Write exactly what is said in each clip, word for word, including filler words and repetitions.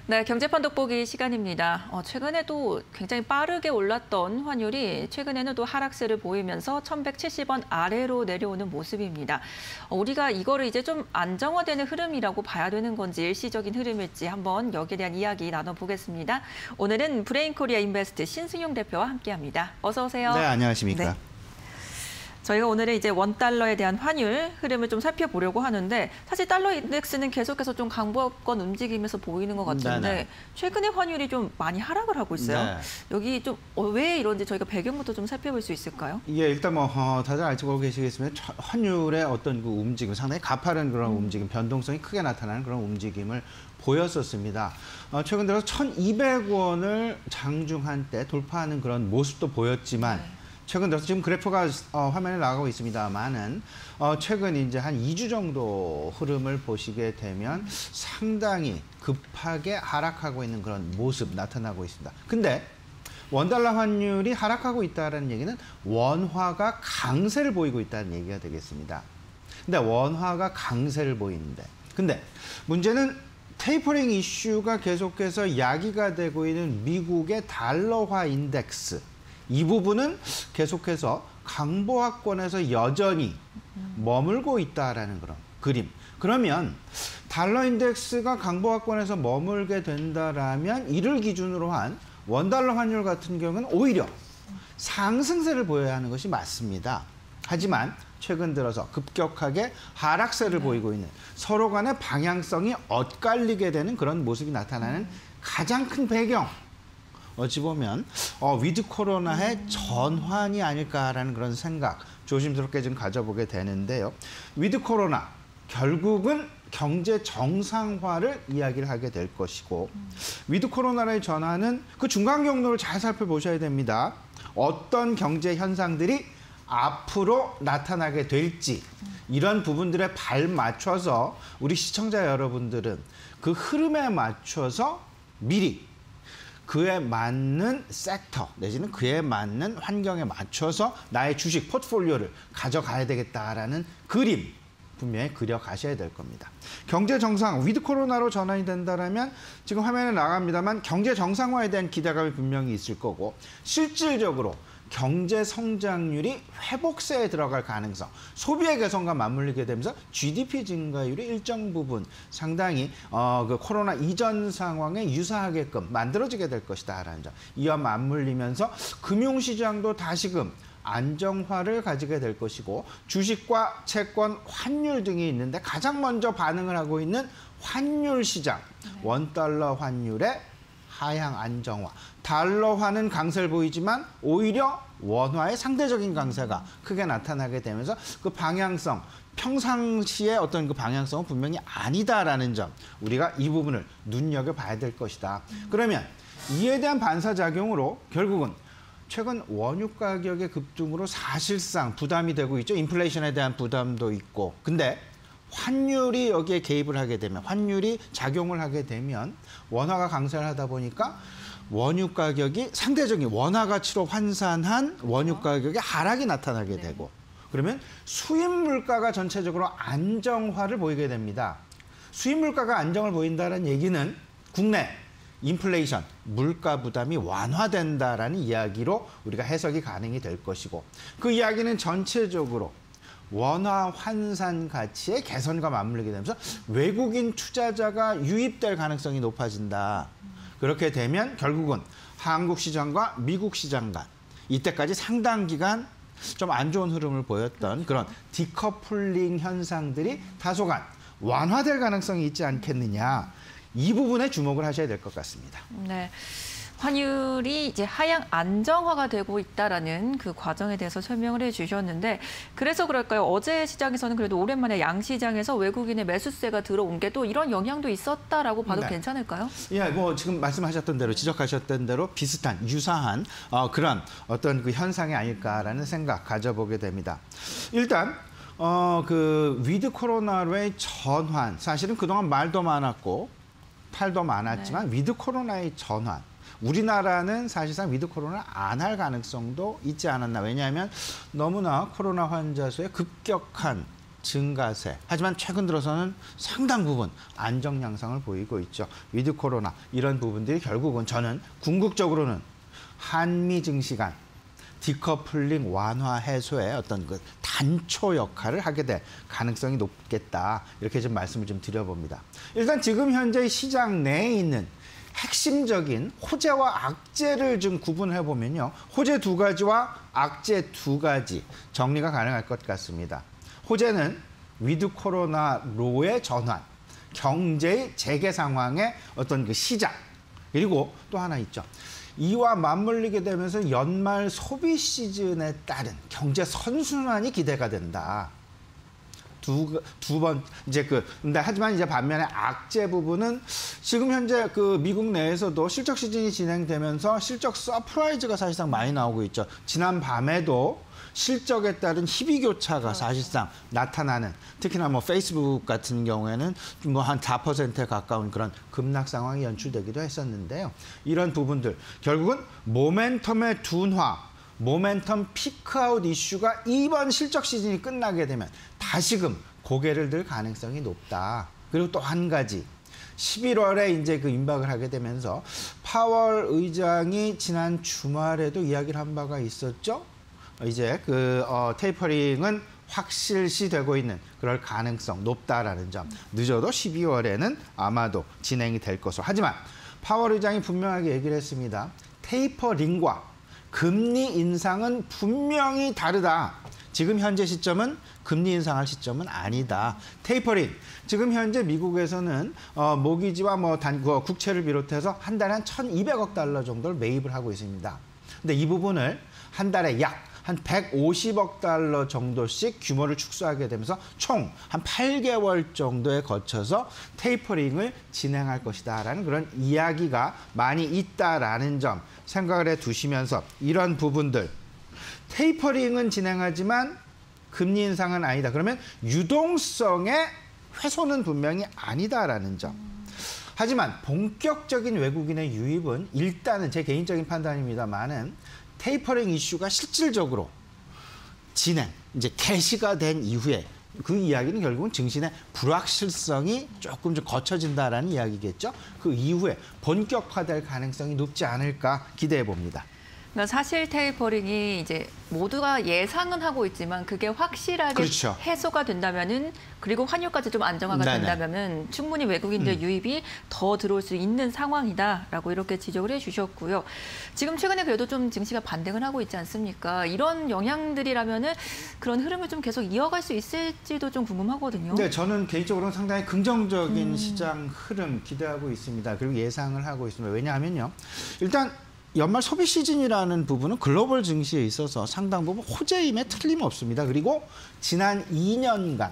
네, 경제판 돋보기 시간입니다. 어, 최근에도 굉장히 빠르게 올랐던 환율이 최근에는 또 하락세를 보이면서 천백칠십 원 아래로 내려오는 모습입니다. 어, 우리가 이거를 이제 좀 안정화되는 흐름이라고 봐야 되는 건지 일시적인 흐름일지 한번 여기에 대한 이야기 나눠보겠습니다. 오늘은 브레인코리아 인베스트 신승용 대표와 함께합니다. 어서 오세요. 네, 안녕하십니까. 네. 저희가 오늘은 이제 원달러에 대한 환율 흐름을 좀 살펴보려고 하는데 사실 달러 인덱스는 계속해서 좀 강보권 움직이면서 보이는 것 같은데 네네. 최근에 환율이 좀 많이 하락을 하고 있어요. 네. 여기 좀 왜 이런지 저희가 배경부터 좀 살펴볼 수 있을까요? 예, 일단 뭐 어, 다들 알고 계시겠지만 환율의 어떤 그 움직임, 상당히 가파른 그런 음. 움직임, 변동성이 크게 나타나는 그런 움직임을 보였었습니다. 어, 최근 들어서 천이백 원을 장중한 때 돌파하는 그런 모습도 보였지만 네. 최근 들어서 지금 그래프가 어, 화면에 나가고 있습니다만은 어, 최근 이제 한 이 주 정도 흐름을 보시게 되면 상당히 급하게 하락하고 있는 그런 모습 나타나고 있습니다. 근데 원달러 환율이 하락하고 있다는 얘기는 원화가 강세를 보이고 있다는 얘기가 되겠습니다. 근데 원화가 강세를 보이는데 근데 문제는 테이퍼링 이슈가 계속해서 야기가 되고 있는 미국의 달러화 인덱스 이 부분은 계속해서 강보합권에서 여전히 머물고 있다라는 그런 그림. 그러면 달러 인덱스가 강보합권에서 머물게 된다라면 이를 기준으로 한 원달러 환율 같은 경우는 오히려 상승세를 보여야 하는 것이 맞습니다. 하지만 최근 들어서 급격하게 하락세를 네. 보이고 있는 서로 간의 방향성이 엇갈리게 되는 그런 모습이 나타나는 음. 가장 큰 배경. 어찌 보면 어, 위드 코로나의 음. 전환이 아닐까라는 그런 생각 조심스럽게 좀 가져보게 되는데요. 위드 코로나 결국은 경제 정상화를 이야기를 하게 될 것이고 음. 위드 코로나의 전환은 그 중간 경로를 잘 살펴보셔야 됩니다. 어떤 경제 현상들이 앞으로 나타나게 될지 이런 부분들에 발 맞춰서 우리 시청자 여러분들은 그 흐름에 맞춰서 미리 그에 맞는 섹터 내지는 그에 맞는 환경에 맞춰서 나의 주식 포트폴리오를 가져가야 되겠다라는 그림 분명히 그려가셔야 될 겁니다. 경제 정상, 위드 코로나로 전환이 된다면 지금 화면에 나갑니다만 경제 정상화에 대한 기대감이 분명히 있을 거고 실질적으로 경제 성장률이 회복세에 들어갈 가능성, 소비의 개선과 맞물리게 되면서 지디피 증가율이 일정 부분 상당히 어, 그 코로나 이전 상황에 유사하게끔 만들어지게 될 것이다라는 점. 이와 맞물리면서 금융시장도 다시금 안정화를 가지게 될 것이고 주식과 채권, 환율 등이 있는데 가장 먼저 반응을 하고 있는 환율 시장, 원달러 환율의 하향 안정화. 달러화는 강세를 보이지만 오히려 원화의 상대적인 강세가 크게 나타나게 되면서 그 방향성, 평상시의 어떤 그 방향성은 분명히 아니다라는 점 우리가 이 부분을 눈여겨봐야 될 것이다. 그러면 이에 대한 반사작용으로 결국은 최근 원유 가격의 급등으로 사실상 부담이 되고 있죠. 인플레이션에 대한 부담도 있고. 근데 환율이 여기에 개입을 하게 되면 환율이 작용을 하게 되면 원화가 강세를 하다 보니까 원유 가격이 상대적인 원화 가치로 환산한 원유 가격의 하락이 나타나게 네. 되고 그러면 수입 물가가 전체적으로 안정화를 보이게 됩니다. 수입 물가가 안정을 보인다는 얘기는 국내 인플레이션, 물가 부담이 완화된다라는 이야기로 우리가 해석이 가능이 될 것이고 그 이야기는 전체적으로 원화 환산 가치의 개선과 맞물리게 되면서 외국인 투자자가 유입될 가능성이 높아진다. 그렇게 되면 결국은 한국 시장과 미국 시장 간 이때까지 상당 기간 좀 안 좋은 흐름을 보였던 그런 디커플링 현상들이 다소간 완화될 가능성이 있지 않겠느냐. 이 부분에 주목을 하셔야 될 것 같습니다. 네. 환율이 이제 하향 안정화가 되고 있다라는 그 과정에 대해서 설명을 해주셨는데 그래서 그럴까요? 어제 시장에서는 그래도 오랜만에 양시장에서 외국인의 매수세가 들어온 게 또 이런 영향도 있었다라고 봐도 네. 괜찮을까요? 예, 뭐 지금 말씀하셨던 대로 지적하셨던 대로 비슷한 유사한 어, 그런 어떤 그 현상이 아닐까라는 생각 가져보게 됩니다. 일단. 어, 그 위드 코로나로의 전환 사실은 그동안 말도 많았고 팔도 많았지만 네. 위드 코로나의 전환 우리나라는 사실상 위드 코로나 안 할 가능성도 있지 않았나. 왜냐하면 너무나 코로나 환자 수의 급격한 증가세. 하지만 최근 들어서는 상당 부분 안정 양상을 보이고 있죠. 위드 코로나 이런 부분들이 결국은 저는 궁극적으로는 한미 증시 간 디커플링 완화 해소의 어떤 그 단초 역할을 하게 될 가능성이 높겠다. 이렇게 좀 말씀을 좀 드려봅니다. 일단 지금 현재 시장 내에 있는 핵심적인 호재와 악재를 좀 구분해 보면요. 호재 두 가지와 악재 두 가지 정리가 가능할 것 같습니다. 호재는 위드 코로나로의 전환, 경제의 재개 상황의 어떤 그 시작, 그리고 또 하나 있죠. 이와 맞물리게 되면서 연말 소비 시즌에 따른 경제 선순환이 기대가 된다. 두, 두 번, 이제 그, 근데 하지만 이제 반면에 악재 부분은 지금 현재 그 미국 내에서도 실적 시즌이 진행되면서 실적 서프라이즈가 사실상 많이 나오고 있죠. 지난 밤에도 실적에 따른 희비교차가 사실상 나타나는, 특히나 뭐 페이스북 같은 경우에는 뭐 한 사 퍼센트에 가까운 그런 급락 상황이 연출되기도 했었는데요. 이런 부분들, 결국은 모멘텀의 둔화, 모멘텀 피크아웃 이슈가 이번 실적 시즌이 끝나게 되면 다시금 고개를 들 가능성이 높다. 그리고 또 한 가지, 십일월에 이제 그 임박을 하게 되면서 파월 의장이 지난 주말에도 이야기를 한 바가 있었죠. 이제 그 어, 테이퍼링은 확실시 되고 있는 그럴 가능성 높다라는 점. 늦어도 십이월에는 아마도 진행이 될 것으로. 하지만 파월 의장이 분명하게 얘기를 했습니다. 테이퍼링과 금리 인상은 분명히 다르다. 지금 현재 시점은 금리 인상할 시점은 아니다. 테이퍼링. 지금 현재 미국에서는 어, 모기지와 뭐 단, 그 국채를 비롯해서 한 달에 한 천이백억 달러 정도를 매입을 하고 있습니다. 근데 이 부분을 한 달에 약 한 백오십억 달러 정도씩 규모를 축소하게 되면서 총 한 팔 개월 정도에 거쳐서 테이퍼링을 진행할 것이다라는 그런 이야기가 많이 있다라는 점 생각을 해 두시면서 이런 부분들, 테이퍼링은 진행하지만 금리 인상은 아니다. 그러면 유동성의 훼손은 분명히 아니다라는 점. 하지만 본격적인 외국인의 유입은 일단은 제 개인적인 판단입니다만은 테이퍼링 이슈가 실질적으로 진행, 이제 개시가 된 이후에 그 이야기는 결국은 증시의 불확실성이 조금 좀 거쳐진다라는 이야기겠죠. 그 이후에 본격화될 가능성이 높지 않을까 기대해 봅니다. 그러니까 사실 테이퍼링이 이제 모두가 예상은 하고 있지만 그게 확실하게 그렇죠. 해소가 된다면은, 그리고 환율까지 좀 안정화가 네네. 된다면은 충분히 외국인들 음. 유입이 더 들어올 수 있는 상황이다라고 이렇게 지적을 해주셨고요. 지금 최근에 그래도 좀 증시가 반등을 하고 있지 않습니까? 이런 영향들이라면은 그런 흐름을 좀 계속 이어갈 수 있을지도 좀 궁금하거든요. 네, 저는 개인적으로는 상당히 긍정적인 음. 시장 흐름 기대하고 있습니다. 그리고 예상을 하고 있습니다. 왜냐하면요, 일단 연말 소비 시즌이라는 부분은 글로벌 증시에 있어서 상당 부분 호재임에 틀림없습니다. 그리고 지난 이 년간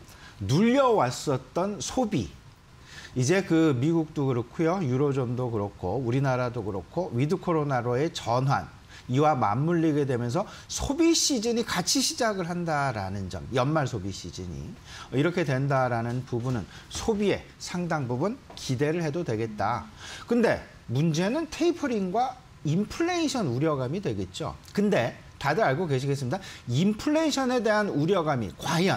눌려왔었던 소비, 이제 그 미국도 그렇고요, 유로존도 그렇고 우리나라도 그렇고 위드 코로나로의 전환, 이와 맞물리게 되면서 소비 시즌이 같이 시작을 한다라는 점, 연말 소비 시즌이 이렇게 된다라는 부분은 소비에 상당 부분 기대를 해도 되겠다. 근데 문제는 테이퍼링과 인플레이션 우려감이 되겠죠. 근데 다들 알고 계시겠습니다. 인플레이션에 대한 우려감이 과연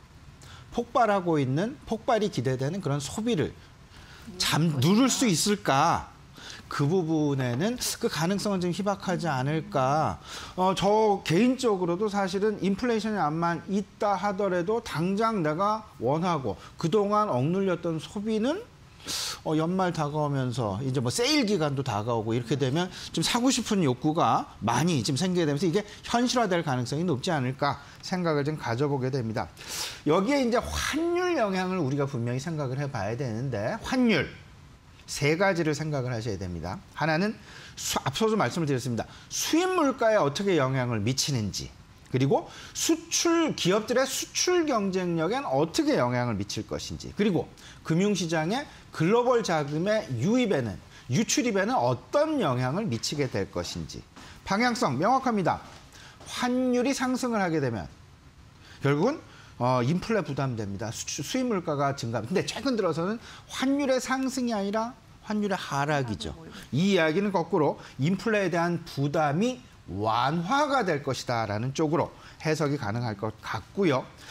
폭발하고 있는, 폭발이 기대되는 그런 소비를 잠 누를 수 있을까? 그 부분에는 그 가능성은 좀 희박하지 않을까. 어, 저 개인적으로도 사실은 인플레이션이 암만 있다 하더라도 당장 내가 원하고 그동안 억눌렸던 소비는 어, 연말 다가오면서 이제 뭐 세일 기간도 다가오고 이렇게 되면 좀 사고 싶은 욕구가 많이 좀 생기게 되면서 이게 현실화될 가능성이 높지 않을까 생각을 좀 가져보게 됩니다. 여기에 이제 환율 영향을 우리가 분명히 생각을 해봐야 되는데, 환율 세 가지를 생각을 하셔야 됩니다. 하나는 수, 앞서도 말씀을 드렸습니다. 수입 물가에 어떻게 영향을 미치는지, 그리고 수출 기업들의 수출 경쟁력엔 어떻게 영향을 미칠 것인지, 그리고 금융시장의 글로벌 자금의 유입에는, 유출입에는 어떤 영향을 미치게 될 것인지. 방향성 명확합니다. 환율이 상승을 하게 되면 결국은 어, 인플레 부담됩니다. 수, 수입 물가가 증가. 근데 최근 들어서는 환율의 상승이 아니라 환율의 하락이죠. 이 이야기는 거꾸로 인플레에 대한 부담이 완화가 될 것이다라는 쪽으로 해석이 가능할 것 같고요.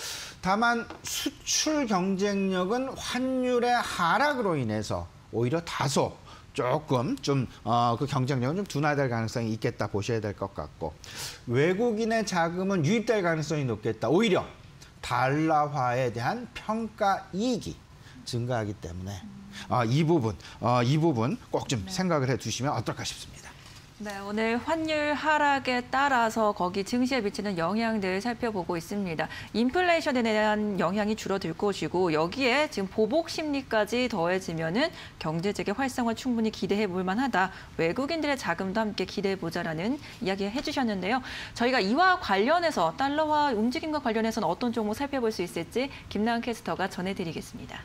다만 수출 경쟁력은 환율의 하락으로 인해서 오히려 다소 조금 좀 어, 그 경쟁력은 좀 둔화될 가능성이 있겠다 보셔야 될 것 같고, 외국인의 자금은 유입될 가능성이 높겠다. 오히려 달러화에 대한 평가 이익이 증가하기 때문에 어, 이 부분 어, 이 부분 꼭 좀 생각을 해두시면 어떨까 싶습니다. 네, 오늘 환율 하락에 따라서 거기 증시에 미치는 영향들 살펴보고 있습니다. 인플레이션에 대한 영향이 줄어들 것이고, 여기에 지금 보복 심리까지 더해지면은 경제적인 활성화 충분히 기대해 볼 만하다. 외국인들의 자금도 함께 기대해 보자라는 이야기 해주셨는데요. 저희가 이와 관련해서 달러화 움직임과 관련해서는 어떤 종목 살펴볼 수 있을지 김나은 캐스터가 전해드리겠습니다.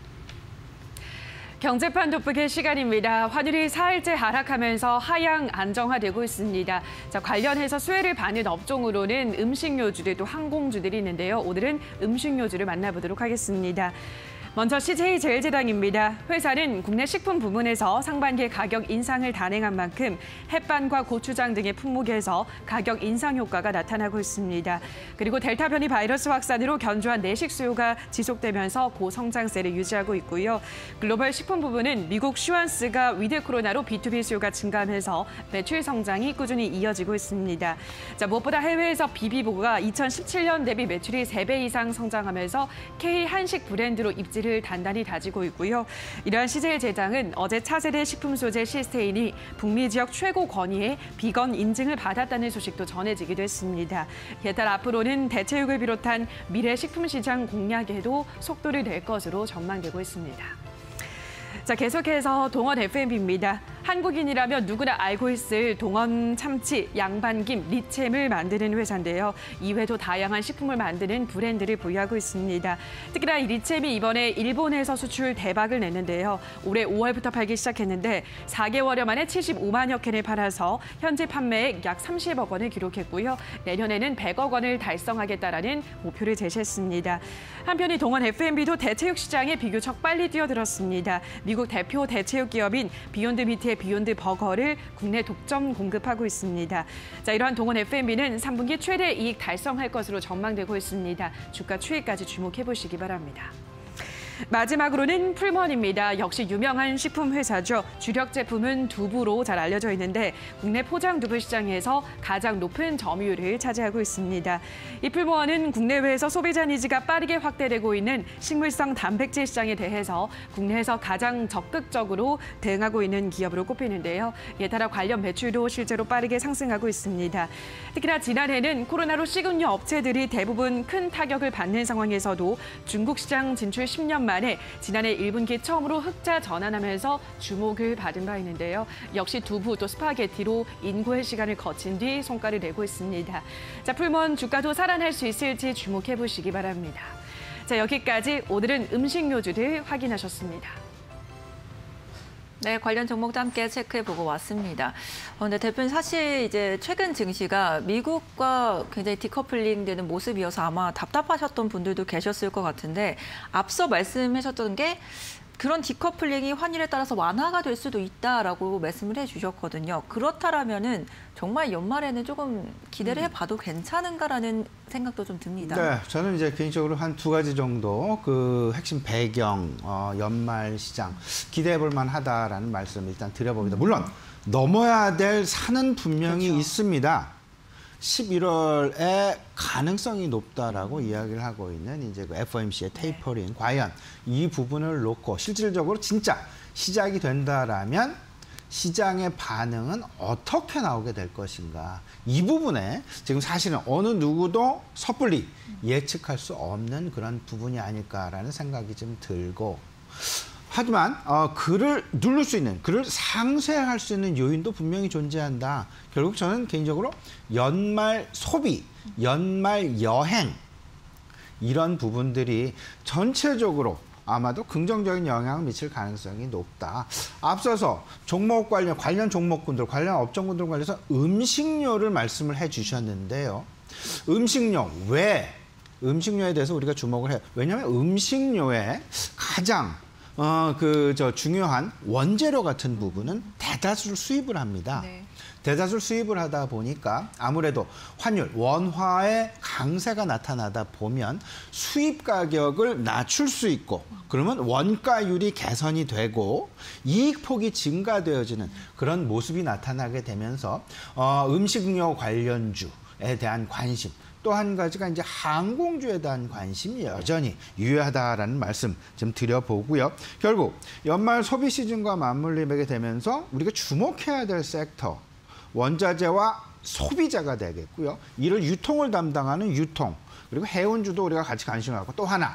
경제판 돋보기의 시간입니다. 환율이 사일째 하락하면서 하향 안정화되고 있습니다. 자, 관련해서 수혜를 받는 업종으로는 음식료주들 또 항공주들이 있는데요. 오늘은 음식료주를 만나보도록 하겠습니다. 먼저 씨제이제일제당입니다. 회사는 국내 식품 부문에서 상반기에 가격 인상을 단행한 만큼 햇반과 고추장 등의 품목에서 가격 인상 효과가 나타나고 있습니다. 그리고 델타 변이 바이러스 확산으로 견조한 내식 수요가 지속되면서 고성장세를 유지하고 있고요. 글로벌 식품 부문은 미국 슈완스가 위드 코로나로 비투비 수요가 증가하면서 매출 성장이 꾸준히 이어지고 있습니다. 자, 무엇보다 해외에서 비비고가 이천십칠 년 대비 매출이 세 배 이상 성장하면서 K 한식 브랜드로 입지 를 단단히 다지고 있고요. 이러한 씨제이제당은 어제 차세대 식품 소재 시스테인이 북미 지역 최고 권위의 비건 인증을 받았다는 소식도 전해지기도 했습니다. 이에 따라 앞으로는 대체육을 비롯한 미래 식품 시장 공략에도 속도를 낼 것으로 전망되고 있습니다. 자, 계속해서 동원 에프엠비입니다. 한국인이라면 누구나 알고 있을 동원 참치, 양반김, 리챔을 만드는 회사인데요. 이외에도 다양한 식품을 만드는 브랜드를 보유하고 있습니다. 특히나 이 리챔이 이번에 일본에서 수출 대박을 냈는데요. 올해 오월부터 팔기 시작했는데 사 개월여 만에 칠십오만여 캔을 팔아서 현재 판매액 약 삼십억 원을 기록했고요. 내년에는 백억 원을 달성하겠다라는 목표를 제시했습니다. 한편 이 동원 에프엠비도 대체육 시장에 비교적 빨리 뛰어들었습니다. 미국 대표 대체육 기업인 비욘드 미트의 비욘드 버거를 국내 독점 공급하고 있습니다. 자, 이러한 동원 에프엠비는 삼 분기 최대 이익 달성할 것으로 전망되고 있습니다. 주가 추이까지 주목해 보시기 바랍니다. 마지막으로는 풀먼입니다. 역시 유명한 식품 회사죠. 주력 제품은 두부로 잘 알려져 있는데 국내 포장 두부 시장에서 가장 높은 점유율을 차지하고 있습니다. 이 풀먼은 국내외에서 소비자 니즈가 빠르게 확대되고 있는 식물성 단백질 시장에 대해서 국내에서 가장 적극적으로 대응하고 있는 기업으로 꼽히는데요. 이에 따라 관련 매출도 실제로 빠르게 상승하고 있습니다. 특히나 지난해는 코로나로 식음료 업체들이 대부분 큰 타격을 받는 상황에서도 중국 시장 진출 십 년 만에 지난해 일 분기 처음으로 흑자 전환하면서 주목을 받은 바 있는데요. 역시 두부 또 스파게티로 인고의 시간을 거친 뒤 성과를 내고 있습니다. 자, 풀먼 주가도 살아날 수 있을지 주목해 보시기 바랍니다. 자, 여기까지 오늘은 음식료주들 확인하셨습니다. 네, 관련 종목도 함께 체크해보고 왔습니다. 어, 근데 대표님 사실 이제 최근 증시가 미국과 굉장히 디커플링 되는 모습이어서 아마 답답하셨던 분들도 계셨을 것 같은데, 앞서 말씀하셨던 게 그런 디커플링이 환율에 따라서 완화가 될 수도 있다라고 말씀을 해주셨거든요. 그렇다라면은 정말 연말에는 조금 기대를 해봐도 괜찮은가라는 생각도 좀 듭니다. 네, 저는 이제 개인적으로 한 두 가지 정도 그 핵심 배경, 어, 연말 시장 기대해볼 만하다라는 말씀을 일단 드려봅니다. 물론 넘어야 될 산은 분명히 그렇죠. 있습니다. 십일월에 가능성이 높다라고 이야기를 하고 있는 이제 그 에프오엠씨의 테이퍼링, 네. 과연 이 부분을 놓고 실질적으로 진짜 시작이 된다라면 시장의 반응은 어떻게 나오게 될 것인가. 이 부분에 지금 사실은 어느 누구도 섣불리 예측할 수 없는 그런 부분이 아닐까라는 생각이 좀 들고, 하지만 어, 그를 누를 수 있는, 그를 상쇄할 수 있는 요인도 분명히 존재한다. 결국 저는 개인적으로 연말 소비, 연말 여행 이런 부분들이 전체적으로 아마도 긍정적인 영향을 미칠 가능성이 높다. 앞서서 종목 관련, 관련 종목군들, 관련 업종군들 관련해서 음식료를 말씀을 해주셨는데요. 음식료, 왜? 음식료에 대해서 우리가 주목을 해요. 왜냐하면 음식료에 가장 어, 그, 저, 중요한 원재료 같은 부분은 대다수를 수입을 합니다. 네. 대다수를 수입을 하다 보니까 아무래도 환율, 원화의 강세가 나타나다 보면 수입 가격을 낮출 수 있고 그러면 원가율이 개선이 되고 이익 폭이 증가되어지는 그런 모습이 나타나게 되면서 어, 음식료 관련주에 대한 관심 또 한 가지가 이제 항공주에 대한 관심이 여전히 유효하다라는 말씀 좀 드려보고요. 결국 연말 소비 시즌과 맞물리게 되면서 우리가 주목해야 될 섹터, 원자재와 소비자가 되겠고요. 이를 유통을 담당하는 유통, 그리고 해운주도 우리가 같이 관심을 갖고 또 하나,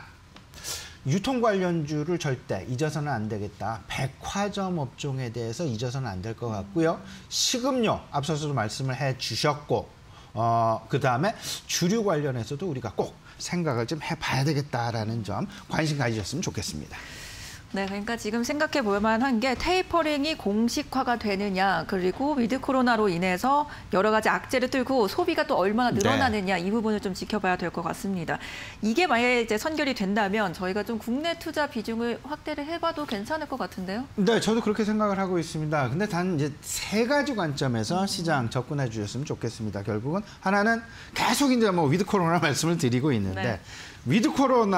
유통 관련주를 절대 잊어서는 안 되겠다. 백화점 업종에 대해서 잊어서는 안 될 것 같고요. 식음료, 앞서서도 말씀을 해 주셨고, 어, 그 다음에 주류 관련해서도 우리가 꼭 생각을 좀 해봐야 되겠다라는 점 관심 가지셨으면 좋겠습니다. 네, 그러니까 지금 생각해 볼 만한 게 테이퍼링이 공식화가 되느냐, 그리고 위드 코로나로 인해서 여러 가지 악재를 뚫고 소비가 또 얼마나 늘어나느냐, 네. 이 부분을 좀 지켜봐야 될 것 같습니다. 이게 만약에 이제 선결이 된다면 저희가 좀 국내 투자 비중을 확대를 해봐도 괜찮을 것 같은데요? 네, 저도 그렇게 생각을 하고 있습니다. 근데 단 이제 세 가지 관점에서 음. 시장 접근해 주셨으면 좋겠습니다. 결국은 하나는 계속 이제 뭐 위드 코로나 말씀을 드리고 있는데 네. 위드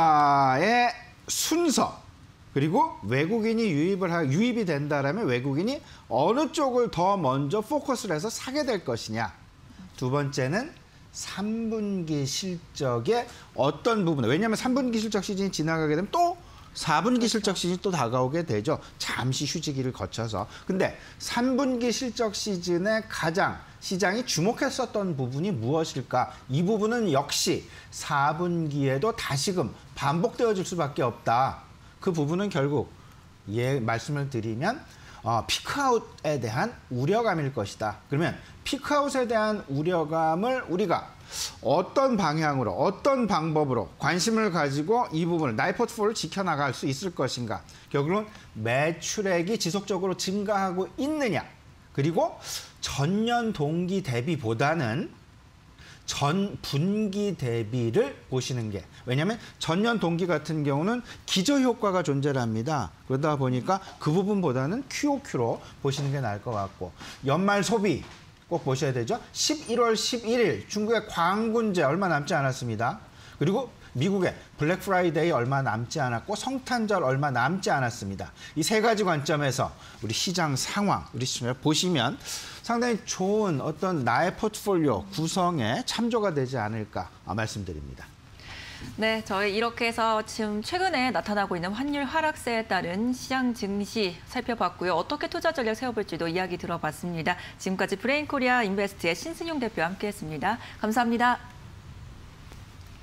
코로나의 순서. 그리고 외국인이 유입을 하, 유입이 된다라면 외국인이 어느 쪽을 더 먼저 포커스를 해서 사게 될 것이냐. 두 번째는 삼 분기 실적의 어떤 부분, 왜냐하면 삼 분기 실적 시즌이 지나가게 되면 또 사 분기 그렇죠. 실적 시즌이 또 다가오게 되죠. 잠시 휴지기를 거쳐서. 근데 삼 분기 실적 시즌에 가장 시장이 주목했었던 부분이 무엇일까? 이 부분은 역시 사 분기에도 다시금 반복되어질 수밖에 없다. 그 부분은 결국 예 말씀을 드리면 어, 피크아웃에 대한 우려감일 것이다. 그러면 피크아웃에 대한 우려감을 우리가 어떤 방향으로 어떤 방법으로 관심을 가지고 이 부분을 나의 포트폴리오를 지켜나갈 수 있을 것인가. 결국은 매출액이 지속적으로 증가하고 있느냐. 그리고 전년 동기 대비보다는 전 분기 대비를 보시는 게, 왜냐하면 전년 동기 같은 경우는 기저 효과가 존재를 합니다. 그러다 보니까 그 부분보다는 큐오큐로 보시는 게 나을 것 같고, 연말 소비 꼭 보셔야 되죠. 십일월 십일일 중국의 광군제 얼마 남지 않았습니다. 그리고 미국의 블랙 프라이데이 얼마 남지 않았고 성탄절 얼마 남지 않았습니다. 이 세 가지 관점에서 우리 시장 상황, 우리 시장을 보시면 상당히 좋은 어떤 나의 포트폴리오 구성에 참조가 되지 않을까 말씀드립니다. 네, 저희 이렇게 해서 지금 최근에 나타나고 있는 환율 하락세에 따른 시장 증시 살펴봤고요. 어떻게 투자 전략 세워볼지도 이야기 들어봤습니다. 지금까지 브레인코리아 인베스트의 신승용 대표와 함께했습니다. 감사합니다.